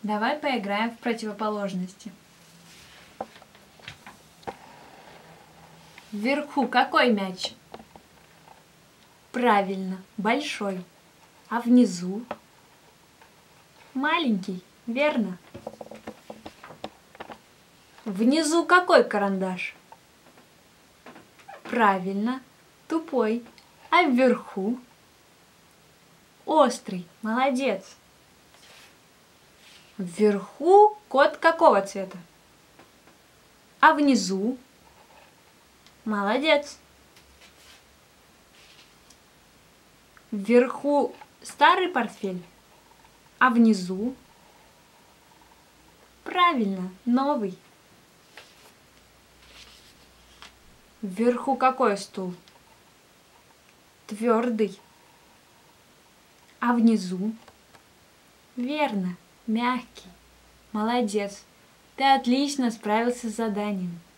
Давай поиграем в противоположности. Вверху какой мяч? Правильно, большой. А внизу? Маленький, верно? Внизу какой карандаш? Правильно, тупой. А вверху? Острый, молодец. Вверху кот какого цвета? А внизу? Молодец. Вверху старый портфель, а внизу? Правильно, новый. Вверху какой стул? Твердый. А внизу? Верно, мягкий. Молодец. Ты отлично справился с заданием.